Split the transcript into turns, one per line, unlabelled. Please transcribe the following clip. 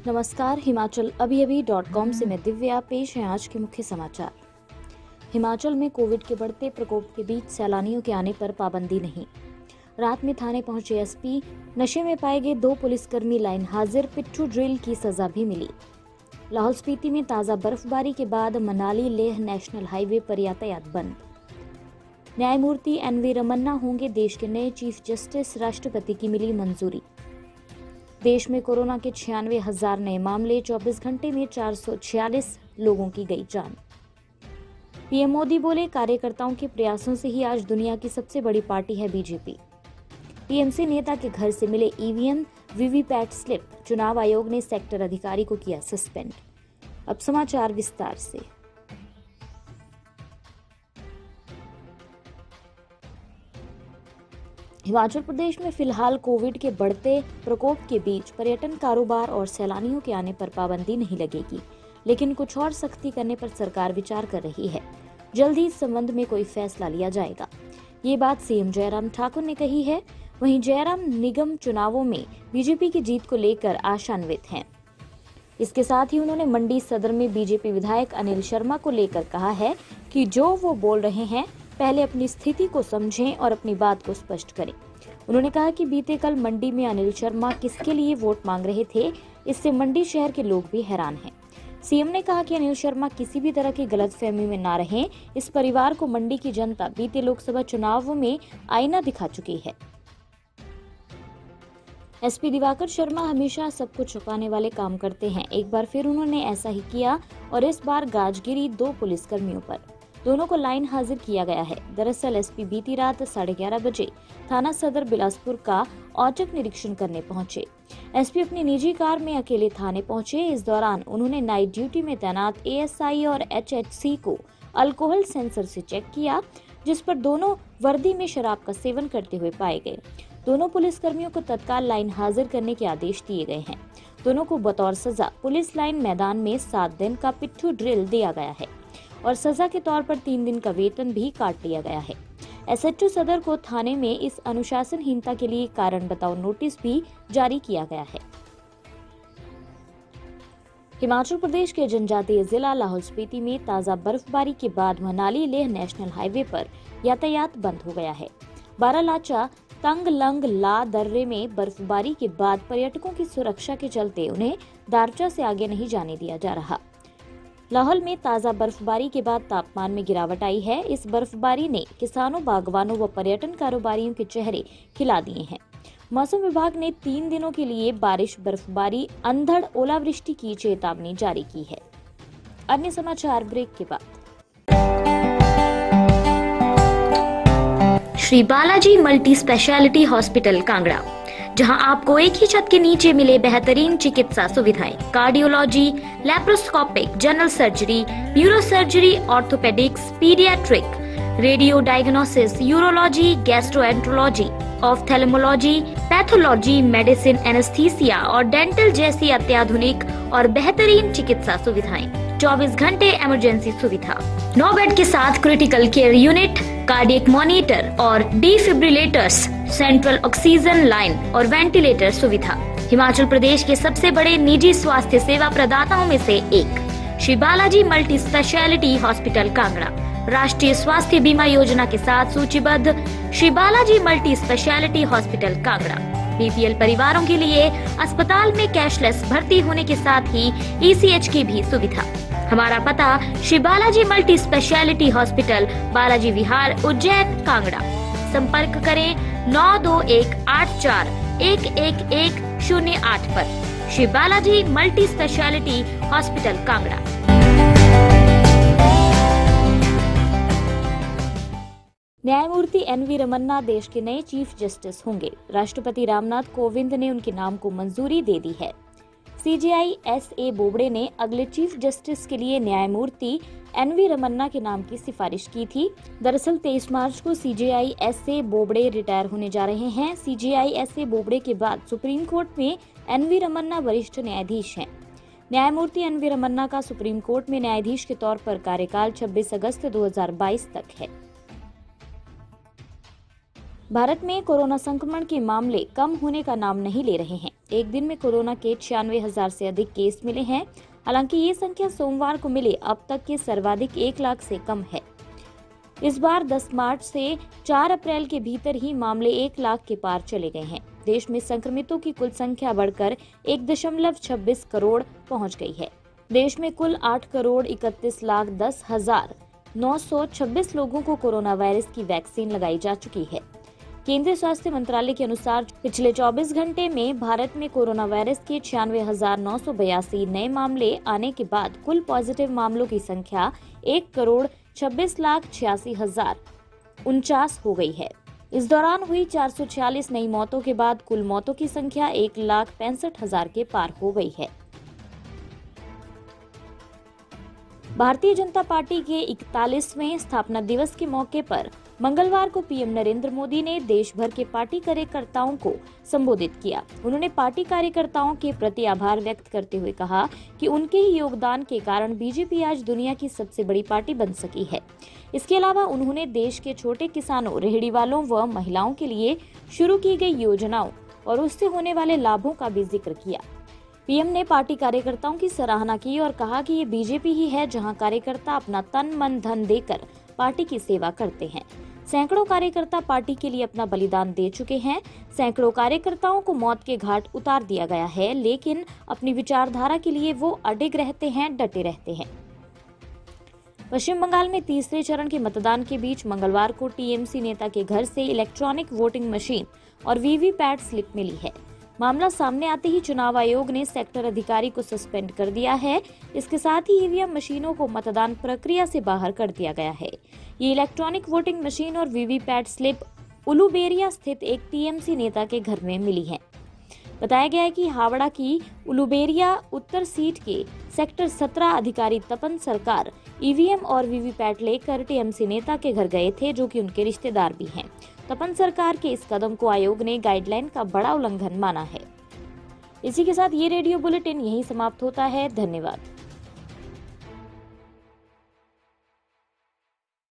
नमस्कार, himachalavibhi.com से मैं दिव्या। पेश है आज के मुख्य समाचार। हिमाचल में कोविड के बढ़ते प्रकोप के बीच सैलानियों के आने पर पाबंदी नहीं। रात में थाने पहुंचे एसपी, नशे में पाए गए 2 पुलिसकर्मी लाइन हाजिर, पिट्ठू ड्रिल की सजा भी मिली। लाहौल स्पीति में ताज़ा बर्फबारी के बाद मनाली लेह नेशनल हाईवे पर यातायात बंद। न्यायमूर्ति एनवी रमन्ना होंगे देश के नए चीफ जस्टिस, राष्ट्रपति की मिली मंजूरी। देश में कोरोना के 96,000 नए मामले, 24 घंटे में 446 लोगों की गई जान। पीएम मोदी बोले, कार्यकर्ताओं के प्रयासों से ही आज दुनिया की सबसे बड़ी पार्टी है बीजेपी। टीएमसी नेता के घर से मिले ईवीएम, वीवीपैट स्लिप, चुनाव आयोग ने सेक्टर अधिकारी को किया सस्पेंड। अब समाचार विस्तार से। हिमाचल प्रदेश में फिलहाल कोविड के बढ़ते प्रकोप के बीच पर्यटन कारोबार और सैलानियों के आने पर पाबंदी नहीं लगेगी, लेकिन कुछ और सख्ती करने पर सरकार विचार कर रही है। जल्द ही इस संबंध में कोई फैसला लिया जाएगा। ये बात सीएम जयराम ठाकुर ने कही है। वहीं जयराम निगम चुनावों में बीजेपी की जीत को लेकर आशान्वित हैं। इसके साथ ही उन्होंने मंडी सदर में बीजेपी विधायक अनिल शर्मा को लेकर कहा है कि जो वो बोल रहे हैं, पहले अपनी स्थिति को समझें और अपनी बात को स्पष्ट करें। उन्होंने कहा कि बीते कल मंडी में अनिल शर्मा किसके लिए वोट मांग रहे थे, इससे मंडी शहर के लोग भी हैरान हैं। सीएम ने कहा कि अनिल शर्मा किसी भी तरह की गलतफहमी में ना रहें। इस परिवार को मंडी की जनता बीते लोकसभा चुनावों में आईना दिखा चुकी है। एसपी दिवाकर शर्मा हमेशा सबको छुपाने वाले काम करते हैं। एक बार फिर उन्होंने ऐसा ही किया और इस बार गाज गिरी 2 पुलिसकर्मियों पर। दोनों को लाइन हाजिर किया गया है। दरअसल एसपी बीती रात 11:30 बजे थाना सदर बिलासपुर का औचक निरीक्षण करने पहुंचे। एसपी अपनी निजी कार में अकेले थाने पहुंचे। इस दौरान उन्होंने नाइट ड्यूटी में तैनात एएसआई और एचएचसी को अल्कोहल सेंसर से चेक किया, जिस पर दोनों वर्दी में शराब का सेवन करते हुए पाए गए। दोनों पुलिसकर्मियों को तत्काल लाइन हाजिर करने के आदेश दिए गए हैं। दोनों को बतौर सजा पुलिस लाइन मैदान में 7 दिन का पिट्ठू ड्रिल दिया गया है और सजा के तौर पर 3 दिन का वेतन भी काट लिया गया है। एसएचओ सदर को थाने में इस अनुशासनहीनता के लिए कारण बताओ नोटिस भी जारी किया गया है। हिमाचल प्रदेश के जनजातीय जिला लाहौल स्पीति में ताजा बर्फबारी के बाद मनाली लेह नेशनल हाईवे पर यातायात बंद हो गया है। बारालाचा तंगलंग ला दर्रे में बर्फबारी के बाद पर्यटकों की सुरक्षा के चलते उन्हें दारचा से आगे नहीं जाने दिया जा रहा। लाहौल में ताजा बर्फबारी के बाद तापमान में गिरावट आई है। इस बर्फबारी ने किसानों, बागवानों व पर्यटन कारोबारियों के चेहरे खिला दिए हैं। मौसम विभाग ने 3 दिनों के लिए बारिश, बर्फबारी, अंधड़, ओलावृष्टि की चेतावनी जारी की है। अन्य समाचार ब्रेक के बाद। Shri Balaji multi speciality hospital Kangra, जहां आपको एक ही छत के नीचे मिले बेहतरीन चिकित्सा सुविधाएं, cardiology, laparoscopic, general surgery, neuro surgery, orthopaedics, paediatric, radio diagnosis, urology, gastroenterology, ophthalmology, pathology, medicine, anaesthesia और डेंटल जैसी अत्याधुनिक और बेहतरीन चिकित्सा सुविधाएं, 24 घंटे इमरजेंसी सुविधा, 9 बेड के साथ critical care unit, cardiac monitor और डिफिब्रिलेटर्स, सेंट्रल ऑक्सीजन लाइन और वेंटिलेटर सुविधा। हिमाचल प्रदेश के सबसे बड़े निजी स्वास्थ्य सेवा प्रदाताओं में से एक Shri Balaji multi speciality hospital Kangra राष्ट्रीय स्वास्थ्य बीमा योजना के साथ सूचीबद्ध Shri Balaji multi speciality hospital Kangra BPL परिवारों के लिए अस्पताल में कैशलेस भर्ती होने के साथ ही ईसीएच की भी सुविधा। हमारा पता Shri Balaji multi speciality hospital, Balaji Vihar, Ujjain, Kangra. संपर्क करें 9218411108 पर। Shri Balaji multi speciality hospital Kangra. न्यायमूर्ति एनवी रमन्ना देश के नए चीफ जस्टिस होंगे। राष्ट्रपति रामनाथ कोविंद ने उनके नाम को मंजूरी दे दी है। सीजेआई एसए बोबड़े ने अगले चीफ जस्टिस के लिए न्यायमूर्ति एनवी रमन्ना के नाम की सिफारिश की थी। दरअसल 23 मार्च को सीजेआई एसए बोबड़े रिटायर होने जा रहे हैं। सीजेआई एसए बोबड़े के बाद सुप्रीम कोर्ट में एनवी रमन्ना वरिष्ठ न्यायाधीश हैं। न्यायमूर्ति एनवी रमन्ना का सुप्रीम कोर्ट में न्यायाधीश के तौर पर कार्यकाल 26 अगस्त 2022 तक है। भारत में कोरोना संक्रमण के मामले कम होने का नाम नहीं ले रहे हैं। एक दिन में कोरोना के 96,000 से अधिक केस मिले हैं। हालांकि ये संख्या सोमवार को मिले अब तक के सर्वाधिक 1 लाख से कम है। इस बार 10 मार्च से 4 अप्रैल के भीतर ही मामले 1 लाख के पार चले गए हैं। देश में संक्रमितों की कुल संख्या बढ़कर 1.26 करोड़ पहुंच गई है। देश में कुल 8,31,10,926 लोगों को कोरोना वायरस की वैक्सीन लगाई जा चुकी है। केंद्रीय स्वास्थ्य मंत्रालय के अनुसार पिछले 24 घंटे में भारत में कोरोना वायरस के 96,982 नए मामले आने के बाद कुल पॉजिटिव मामलों की संख्या 1,26,86,049 हो गई है। इस दौरान हुई 446 नई मौतों के बाद कुल मौतों की संख्या 1,65,000 के पार हो गई है। भारतीय जनता पार्टी के 41वें स्थापना दिवस के मौके पर मंगलवार को पीएम नरेंद्र मोदी ने देश भर के पार्टी कार्यकर्ताओं को संबोधित किया। उन्होंने पार्टी कार्यकर्ताओं के प्रति आभार व्यक्त करते हुए कहा कि उनके ही योगदान के कारण बीजेपी आज दुनिया की सबसे बड़ी पार्टी बन सकी है। इसके अलावा उन्होंने देश के छोटे किसानों, रेहड़ी वालों व महिलाओं के लिए शुरू की गई योजनाओं और उससे होने वाले लाभों का भी जिक्र किया। पीएम ने पार्टी कार्यकर्ताओं की सराहना की और कहा कि ये बीजेपी ही है जहां कार्यकर्ता अपना तन मन धन देकर पार्टी की सेवा करते हैं। सैकड़ों कार्यकर्ता पार्टी के लिए अपना बलिदान दे चुके हैं। सैकड़ों कार्यकर्ताओं को मौत के घाट उतार दिया गया है, लेकिन अपनी विचारधारा के लिए वो अडिग रहते हैं, डटे रहते हैं। पश्चिम बंगाल में तीसरे चरण के मतदान के बीच मंगलवार को टीएमसी नेता के घर से इलेक्ट्रॉनिक वोटिंग मशीन और वीवीपैट स्लिप मिली है। मामला सामने आते ही चुनाव आयोग ने सेक्टर अधिकारी को सस्पेंड कर दिया है। इसके साथ ही ईवीएम मशीनों को मतदान प्रक्रिया से बाहर कर दिया गया है। ये इलेक्ट्रॉनिक वोटिंग मशीन और वीवीपैट स्लिप उलुबेरिया स्थित एक टीएमसी नेता के घर में मिली है। बताया गया है कि हावड़ा की उलुबेरिया उत्तर सीट के सेक्टर 17 अधिकारी तपन सरकार ईवीएम और वीवीपैट लेकर टीएमसी नेता के घर गए थे, जो कि उनके रिश्तेदार भी हैं। तपन सरकार के इस कदम को आयोग ने गाइडलाइन का बड़ा उल्लंघन माना है। इसी के साथ ये रेडियो बुलेटिन यहीं समाप्त होता है। धन्यवाद।